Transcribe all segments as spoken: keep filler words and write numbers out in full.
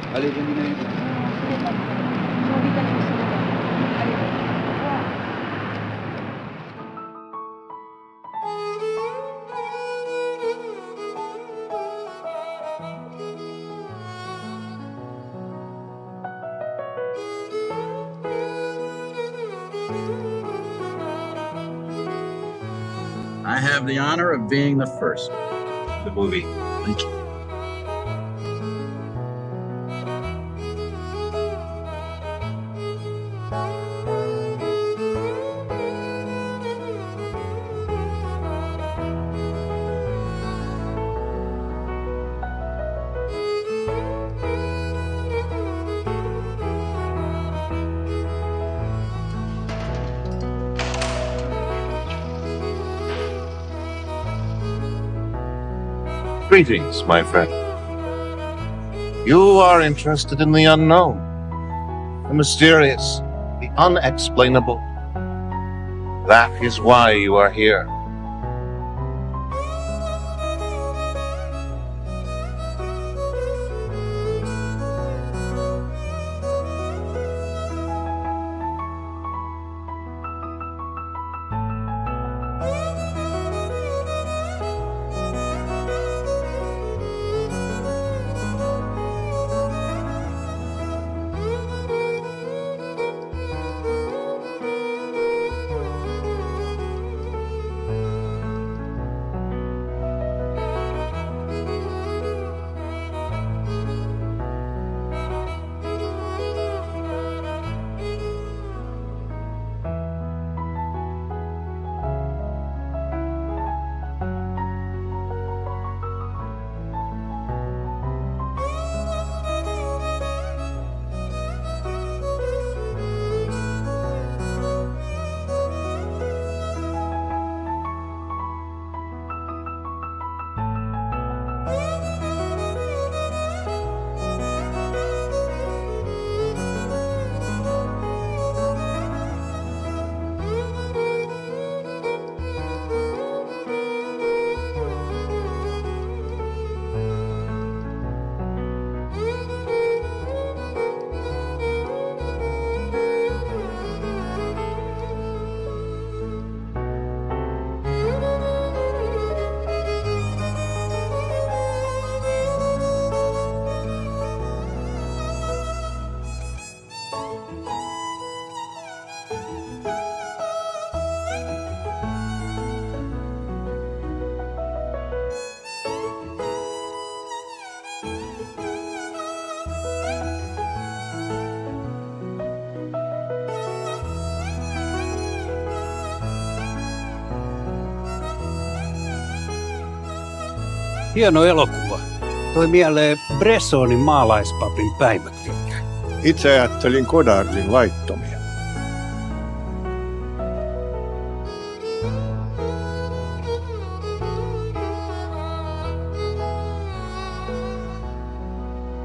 Allez, venez. I have the honor of being the first. The movie. Thank you. Greetings, my friend. You are interested in the unknown, the mysterious, the unexplainable. That is why you are here. Hieno elokuva. Toi mieleen Bressonin maalaispapin päiväkirja. Itse ajattelin Godardin laittomia.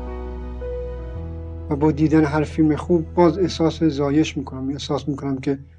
و با دیدن هر فیلم خوب باز احساس زایش میکنم، احساس میکنم که